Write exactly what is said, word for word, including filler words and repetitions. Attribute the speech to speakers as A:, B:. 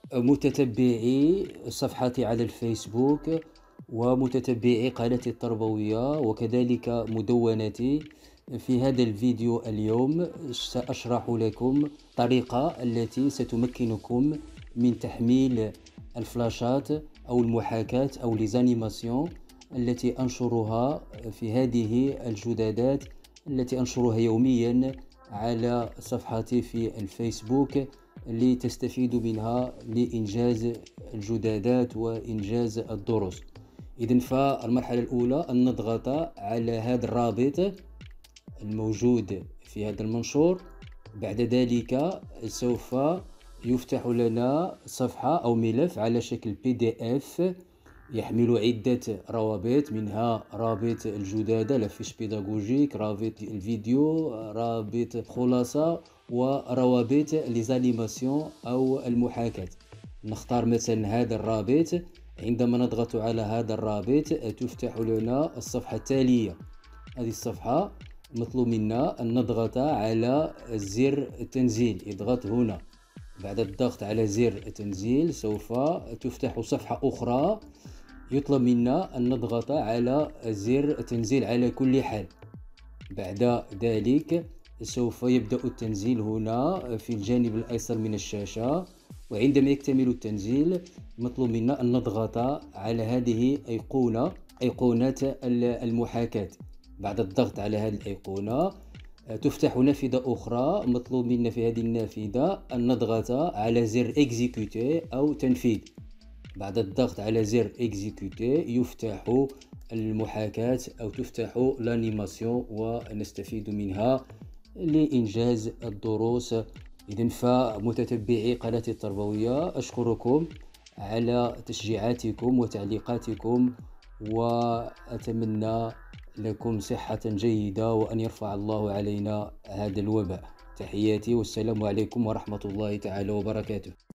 A: متتبعي صفحتي على الفيسبوك ومتتبعي قناتي التربوية وكذلك مدونتي. في هذا الفيديو اليوم سأشرح لكم الطريقة التي ستمكنكم من تحميل الفلاشات أو المحاكاة أو ليزانيماسيون التي أنشرها في هذه الجدادات التي أنشرها يوميا على صفحتي في الفيسبوك لتستفيدوا منها لإنجاز الجدادات وإنجاز الدروس. إذن فالمرحلة الأولى أن نضغط على هذا الرابط الموجود في هذا المنشور. بعد ذلك سوف يفتح لنا صفحة أو ملف على شكل بي دي إف يحمل عدة روابط، منها رابط الجدادة لافيش بيداغوجيك، رابط الفيديو، رابط خلاصة، وروابط ليزانيماسيون أو المحاكاة. نختار مثلا هذا الرابط. عندما نضغط على هذا الرابط تفتح لنا الصفحة التالية. هذه الصفحة مطلوب منا أن نضغط على زر التنزيل. اضغط هنا. بعد الضغط على زر التنزيل سوف تفتح صفحة أخرى يطلب منا أن نضغط على زر التنزيل على كل حال. بعد ذلك سوف يبدأ التنزيل هنا في الجانب الأيسر من الشاشة، وعندما يكتمل التنزيل مطلوب منا أن نضغط على هذه أيقونة أيقونة المحاكاة. بعد الضغط على هذه الأيقونة تفتح نافذة أخرى. مطلوب منا في هذه النافذة أن نضغط على زر إكزيكوتي أو تنفيذ. بعد الضغط على زر إكزيكوتي يفتح المحاكاة أو تفتح لانيماسيون ونستفيد منها لإنجاز الدروس. إذن فمتتبعي قناتي التربوية أشكركم على تشجيعاتكم وتعليقاتكم، وأتمنى لكم صحة جيدة وأن يرفع الله علينا هذا الوباء. تحياتي والسلام عليكم ورحمة الله تعالى وبركاته.